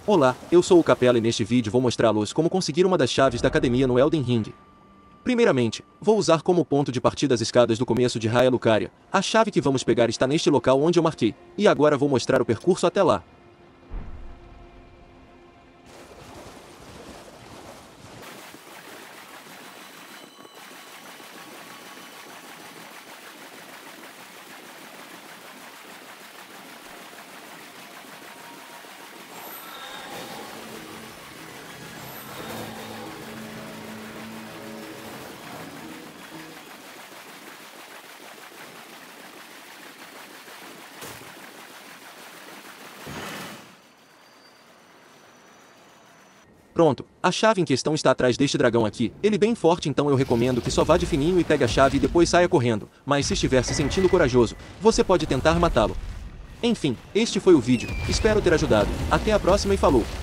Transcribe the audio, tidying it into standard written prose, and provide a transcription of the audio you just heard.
Olá, eu sou o Capela e neste vídeo vou mostrar-los como conseguir uma das chaves da academia no Elden Ring. Primeiramente, vou usar como ponto de partida as escadas do começo de Raya Lucaria. A chave que vamos pegar está neste local onde eu marquei, e agora vou mostrar o percurso até lá. Pronto, a chave em questão está atrás deste dragão aqui. Ele bem forte, então eu recomendo que só vá de fininho e pegue a chave e depois saia correndo. Mas se estiver se sentindo corajoso, você pode tentar matá-lo. Enfim, este foi o vídeo. Espero ter ajudado. Até a próxima e falou!